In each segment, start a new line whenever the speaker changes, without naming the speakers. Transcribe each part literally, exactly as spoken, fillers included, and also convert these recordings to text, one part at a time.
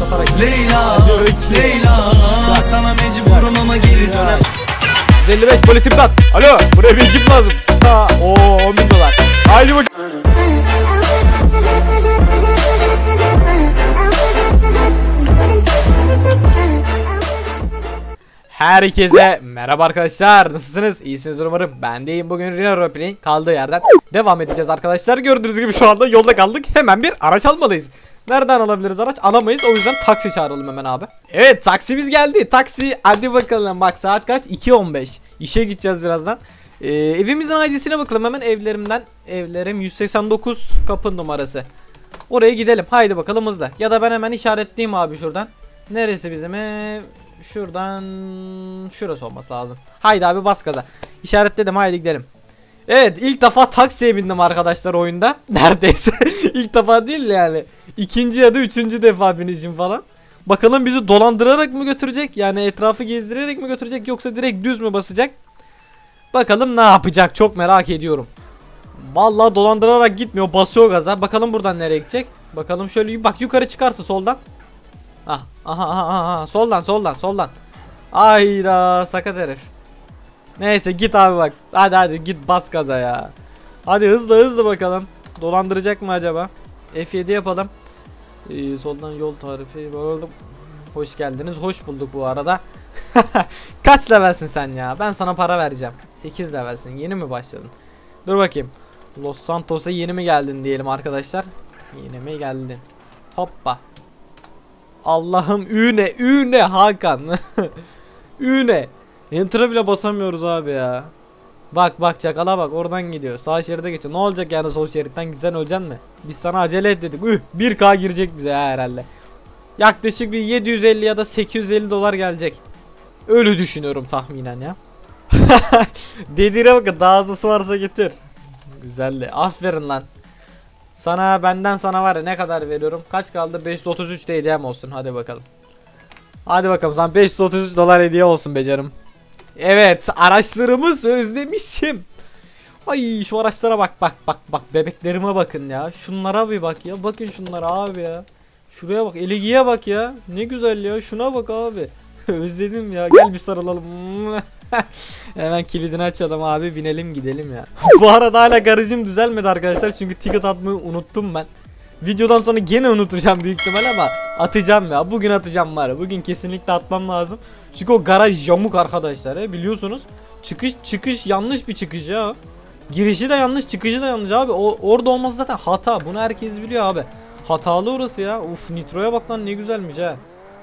satarak.
Leyla, Leyla, sana mecburum ama geri dönem.
yüz elli beş polis imdat. Alo, buraya bir ekip lazım. Ha, ooo on bin dolar. Haydi bak. Herkese merhaba arkadaşlar, nasılsınız? İyisiniz umarım. Ben deyim. Bugün Rhino Roleplay'in kaldığı yerden devam edeceğiz arkadaşlar. Gördüğünüz gibi şu anda yolda kaldık. Hemen bir araç almalıyız. Nereden alabiliriz araç? Alamayız, o yüzden taksi çağıralım hemen abi. Evet, taksimiz geldi. Taksi, hadi bakalım. Bak saat kaç? iki on beş. İşe gideceğiz birazdan. ee, Evimizin I D'sine bakalım hemen. Evlerimden Evlerim yüz seksen dokuz kapı numarası. Oraya gidelim, haydi bakalım hızla. Ya da ben hemen işaretleyeyim abi şuradan. Neresi bizim ev? Şuradan şurası olması lazım. Haydi abi bas gaza. İşaretledim, haydi gidelim. Evet, ilk defa taksiye bindim arkadaşlar oyunda. Neredeyse ilk defa değil yani. İkinci ya da üçüncü defa binişim falan. Bakalım bizi dolandırarak mı götürecek? Yani etrafı gezdirerek mi götürecek, yoksa direkt düz mü basacak? Bakalım ne yapacak, çok merak ediyorum. Vallahi dolandırarak gitmiyor, basıyor gaza. Bakalım buradan nereye gidecek? Bakalım şöyle bak, yukarı çıkarsa soldan. Ah, aha, aha, aha, soldan soldan soldan. Ayda sakat herif. Neyse git abi bak. Hadi hadi git bas gaza ya. Hadi hızlı hızlı bakalım. Dolandıracak mı acaba? F yedi yapalım. Ee, soldan yol tarifi. Hoş geldiniz. Hoş bulduk bu arada. Kaç levelsin sen ya? Ben sana para vereceğim. sekiz levelsin. Yeni mi başladın? Dur bakayım. Los Santos'a yeni mi geldin diyelim arkadaşlar. Yeni mi geldin? Hoppa. Allah'ım, üne üne Hakan. Üne. Enter'a bile basamıyoruz abi ya. Bak bak çakala bak, oradan gidiyor. Sağ şeride geçiyor. Ne olacak yani, sol şeritten gitsen öleceksin mi? Biz sana acele et dedik. Üh, bir K girecek bize herhalde. Yaklaşık bir yedi yüz elli ya da sekiz yüz elli dolar gelecek. Öyle düşünüyorum tahminen ya. Dediğine bakın, daha hızlısı varsa getir. Güzeldi. Aferin lan. Sana benden sana var ya, ne kadar veriyorum? Kaç kaldı? beş yüz otuz üç de hediyem olsun. Hadi bakalım. Hadi bakalım, sana beş yüz otuz üç dolar hediye olsun becerım. Evet, araçlarımız özlemişim. Ay şu araçlara bak bak bak bak, bebeklerime bakın ya. Şunlara bir bak ya. Bakın şunlara abi ya. Şuraya bak, Elegi'ye bak ya. Ne güzel ya. Şuna bak abi. Özledim ya. Gel bir sarılalım. Hemen kilidini açalım abi, binelim gidelim ya. Bu arada hala garajım düzelmedi arkadaşlar, çünkü ticket atmayı unuttum ben. Videodan sonra gene unutacağım büyük ihtimal, ama atacağım ya. Bugün atacağım var. Bugün kesinlikle atmam lazım. Çünkü o garaj yamuk arkadaşlar ya, biliyorsunuz. Çıkış çıkış yanlış bir çıkış ya. Girişi de yanlış, çıkışı da yanlış abi. O orada olması zaten hata. Bunu herkes biliyor abi. Hatalı orası ya. Uf, nitroya bak lan, ne güzelmiş ha.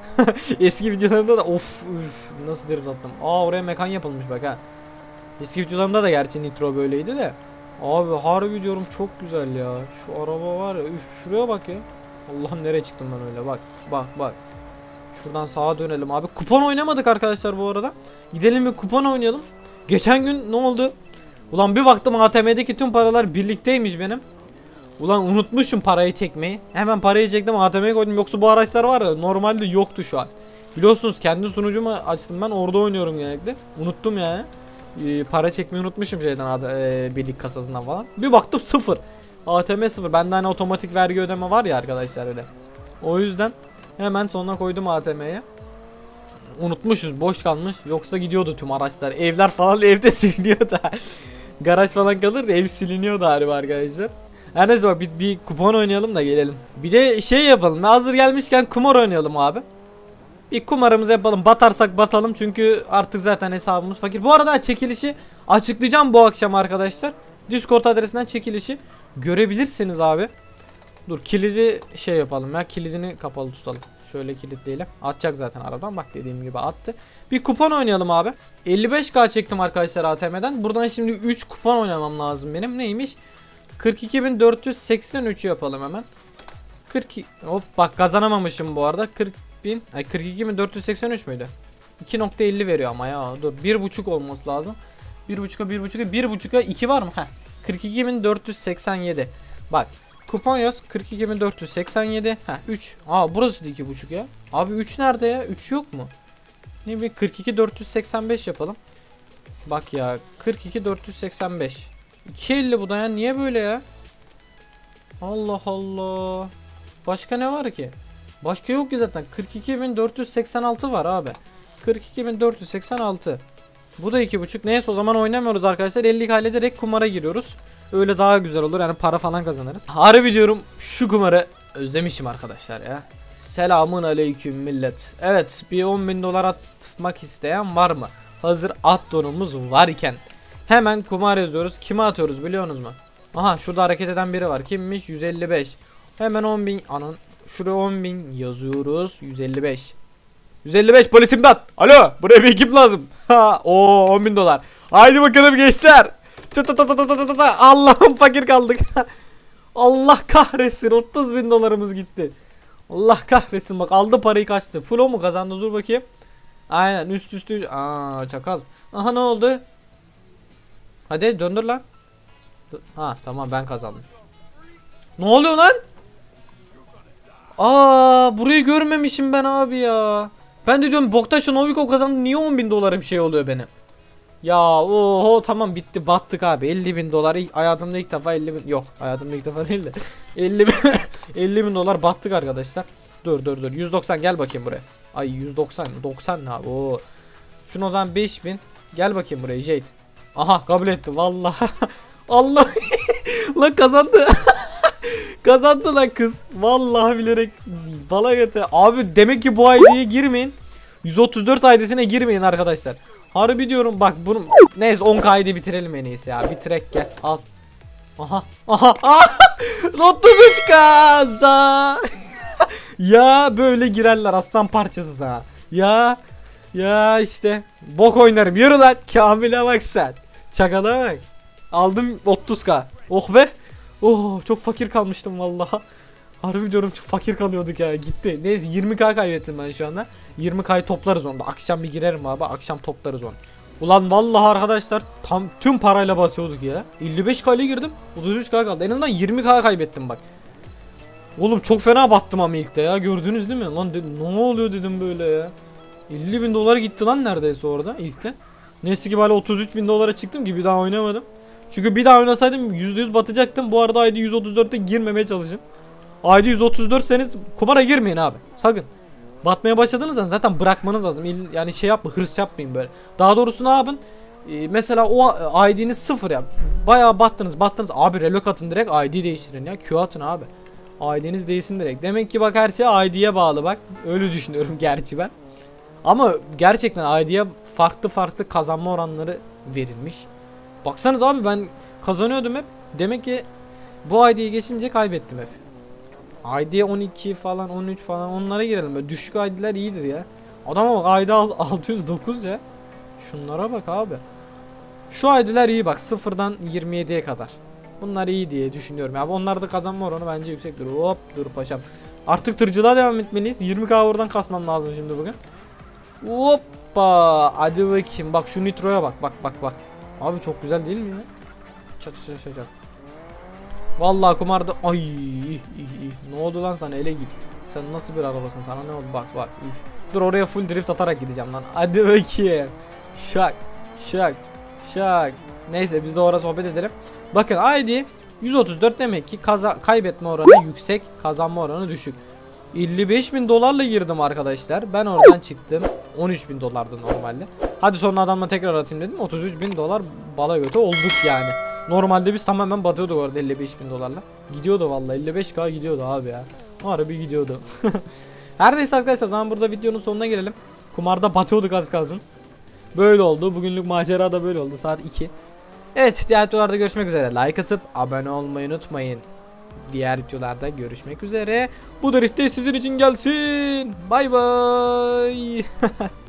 Eski videolarımda da of uf, nasıl drift attım. Aa, oraya mekan yapılmış bak ha. Eski videolarımda da gerçi nitro böyleydi de. Abi harbi diyorum, çok güzel ya. Şu araba var ya, üf, şuraya bak ya. Allah'ım, nereye çıktım ben öyle, bak bak bak. Şuradan sağa dönelim abi. Kupon oynamadık arkadaşlar bu arada. Gidelim bir kupon oynayalım. Geçen gün ne oldu? Ulan bir baktım A T M'deki tüm paralar birlikteymiş benim. Ulan unutmuşum parayı çekmeyi. Hemen parayı çektim, A T M'ye koydum. Yoksa bu araçlar var ya, normalde yoktu şu an. Biliyorsunuz kendi sunucumu açtım ben, orada oynuyorum genellikle. Unuttum yani. Ee, para çekmeyi unutmuşum şeyden, e, birlik kasasından falan. Bir baktım sıfır. A T M sıfır. Bende hani otomatik vergi ödeme var ya arkadaşlar öyle. O yüzden hemen sonuna koydum A T M'ye. Unutmuşuz, boş kalmış. Yoksa gidiyordu tüm araçlar. Evler falan evde siliniyor da. Garaj falan kalır da ev siliniyor da galiba arkadaşlar. Her neyse bak, bir, bir kupon oynayalım da gelelim. Bir de şey yapalım. Hazır gelmişken kumar oynayalım abi. Bir kumarımızı yapalım. Batarsak batalım, çünkü artık zaten hesabımız fakir. Bu arada çekilişi açıklayacağım bu akşam arkadaşlar. Discord adresinden çekilişi görebilirsiniz abi. Dur, kilidi şey yapalım ya. Kilidini kapalı tutalım. Şöyle kilitleyelim. Atacak zaten aradan. Bak dediğim gibi attı. Bir kupon oynayalım abi. elli beş K çektim arkadaşlar A T M'den. Buradan şimdi üç kupon oynamam lazım benim. Neymiş? kırk iki bin dört yüz seksen üç yapalım hemen. kırk hop bak, kazanamamışım bu arada. kırk bin ay kırk iki bin dört yüz seksen üç müydü? iki nokta elli veriyor ama ya. Dur, bir buçuk olması lazım. bir buçuğa bir buçuğa bir buçuğa iki var mı? Heh. kırk iki bin dört yüz seksen yedi. Bak, kupon yaz kırk iki bin dört yüz seksen yedi. Heh, üç. Aa, burası da iki buçuk ya. Abi üç nerede ya? üç yok mu? Ne bileyim, kırk iki bin dört yüz seksen beş yapalım. Bak ya, kırk iki bin dört yüz seksen beş. iki elli bu da ya, niye böyle ya? Allah Allah. Başka ne var ki? Başka yok ki zaten. kırk iki bin dört yüz seksen altı var abi. kırk iki bin dört yüz seksen altı. Bu da iki buçuk. Neyse o zaman oynamıyoruz arkadaşlar. elli hallederek kumara giriyoruz. Öyle daha güzel olur. Yani para falan kazanırız. Harbi diyorum şu kumarı özlemişim arkadaşlar ya. Selamun aleyküm millet. Evet, bir on bin dolar atmak isteyen var mı? Hazır at donumuz varken hemen kumar yazıyoruz. Kime atıyoruz biliyorsunuz mu? Aha, şurada hareket eden biri var. Kimmiş? yüz elli beş. Hemen on bin. Anan. Şuraya on bin yazıyoruz. yüz elli beş. yüz elli beş polis imdat. Alo, buraya bir ekip lazım. Ha, o on bin dolar. Haydi bakalım gençler. Allah'ım fakir kaldık. Allah kahretsin, otuz bin dolarımız gitti. Allah kahretsin, bak aldı parayı kaçtı. Full o mu kazandı, dur bakayım. Aynen, üst üste. Aa, çakal. Aha, ne oldu? Hadi döndür lan. Ha tamam, ben kazandım. Ne oluyor lan? Aa, burayı görmemişim ben abi ya. Ben de diyorum Boktaş'ın Novikov kazandı, niye on bin dolarım şey oluyor benim? Ya oho, tamam bitti, battık abi. elli bin dolar ilk, hayatımda ilk defa elli bin, yok hayatımda ilk defa değil de elli bin elli bin dolar battık arkadaşlar. Dur dur dur, yüz doksan gel bakayım buraya. Ay yüz doksan doksan ne abi? Oo. Şunu o zaman beş bin, gel bakayım buraya Jade. Aha, kabul etti vallahi. Allah lan kazandı. Kazandı lan kız. Vallahi bilerek bala göte. Abi demek ki bu I D'ye girmeyin. yüz otuz dört I D'sine girmeyin arkadaşlar. Harbi diyorum bak bunu. Neyse on K I D bitirelim en iyisi ya. Bitirek gel al. Aha aha aha. otuz üç K da. Ya böyle girerler aslan parçası sana. Ya ya işte bok oynarım, yürü lan. Kamil'e bak sen. Çakala bak. Aldım otuz K. Oh be. Oh, çok fakir kalmıştım vallahi. Harbi diyorum, çok fakir kalıyorduk ya, gitti. Neyse yirmi K kaybettim ben şu anda. yirmi K'yı toplarız onda. Akşam bir girerim abi, akşam toplarız onu. Ulan vallahi arkadaşlar tam tüm parayla batıyorduk ya. elli beş K ile girdim, otuz üç K kaldı. En azından yirmi K kaybettim bak. Oğlum çok fena battım ama ilkte ya, gördünüz değil mi? Lan dedim, ne oluyor dedim böyle ya. elli bin dolar gitti lan neredeyse orada ilkte. Neyse ki böyle otuz üç bin dolara çıktım ki bir daha oynamadım. Çünkü bir daha oynasaydım yüzde yüz batacaktım. Bu arada I D yüz otuz dört'e girmemeye çalışın. I D yüz otuz dört'seniz kumara girmeyin abi. Sakın. Batmaya başladığınızda zaten bırakmanız lazım. Yani şey yapma, hırs yapmayın böyle. Daha doğrusu ne yapın? Ee, mesela o I D'niz sıfır ya. Bayağı battınız battınız. Abi relok atın direkt, I D değiştirin ya. Q atın abi. I D'niz değişsin direkt. Demek ki bak her şey I D'ye bağlı bak. Öyle düşünüyorum gerçi ben. Ama gerçekten I D'ye farklı farklı kazanma oranları verilmiş. Baksanız abi ben kazanıyordum hep. Demek ki bu I D'ye geçince kaybettim hep. I D on iki falan, on üç falan, onlara girelim. Böyle düşük I D'ler iyidir ya. Adama bak, I D altı yüz dokuz ya. Şunlara bak abi. Şu I D'ler iyi bak, sıfırdan yirmi yediye kadar. Bunlar iyi diye düşünüyorum. Ya onlarda kazanma oranı bence yüksektir. Hop dur paşam. Artık tırcılığa devam etmeliyiz. yirmi K oradan kasmam lazım şimdi bugün. Hoppa. Hadi bakayım. Bak şu nitroya bak. Bak bak bak. Abi çok güzel değil mi ya? Çat çat çat çat. Vallahi kumarda ay ih, ih, ih. Ne oldu lan sana, ele git. Sen nasıl bir arabasın, sana ne oldu, bak bak. Üf. Dur oraya full drift atarak gideceğim lan. Hadi bakayım. Şak şak şak. Neyse biz de orada sohbet edelim. Bakın I D yüz otuz dört, demek ki kaza kaybetme oranı yüksek, kazanma oranı düşük. elli beş bin dolarla girdim arkadaşlar. Ben oradan çıktım. on üç bin dolardı normalde. Hadi sonra adamla tekrar atayım dedim. otuz üç bin dolar bala götü olduk yani. Normalde biz tamamen batıyorduk orada elli beş bin dolarla. Gidiyordu vallahi, elli beş K gidiyordu abi ya. Harbi gidiyordu. Her neyse arkadaşlar, o zaman burada videonun sonuna gelelim. Kumarda batıyorduk az kalsın. Böyle oldu. Bugünlük macera da böyle oldu. Saat iki. Evet, diğer videolarda görüşmek üzere. Like atıp abone olmayı unutmayın. Diğer videolarda görüşmek üzere. Bu drift de sizin için gelsin. Bay bay.